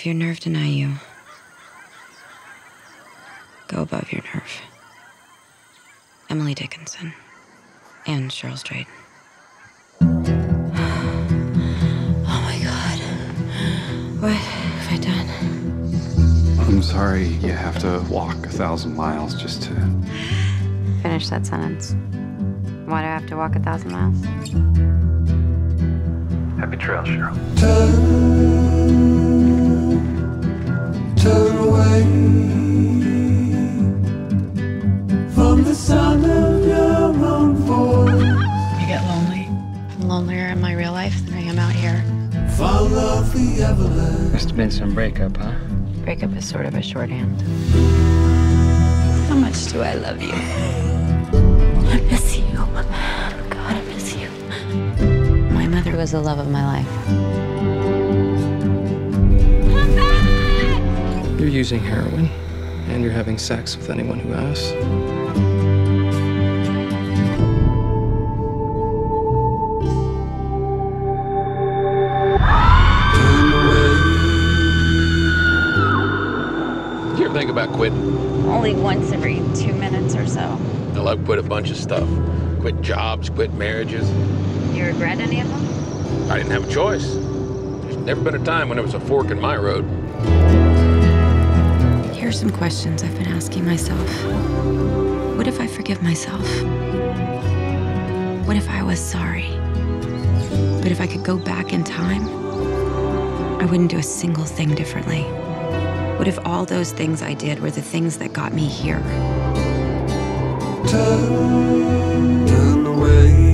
If your nerve deny you, go above your nerve. Emily Dickinson and Cheryl Strait. Oh my God. What have I done? I'm sorry you have to walk 1,000 miles just to... Finish that sentence. Why do I have to walk 1,000 miles? Happy trails, Cheryl. Turn away from the sound of your own voice. You get lonely. I'm lonelier in my real life than I am out here. Follow the avalanche. Must have been some breakup, huh? Breakup is sort of a shorthand. How much do I love you? I miss you. God, I miss you. My mother was the love of my life. You're using heroin, and you're having sex with anyone who asks. You ever think about quitting? Only once every 2 minutes or so. I've quit a bunch of stuff. Quit jobs, quit marriages. You regret any of them? I didn't have a choice. There's never been a time when there was a fork in my road. Here are some questions I've been asking myself. What if I forgive myself? What if I was sorry? But if I could go back in time, I wouldn't do a single thing differently. What if all those things I did were the things that got me here? Turn away.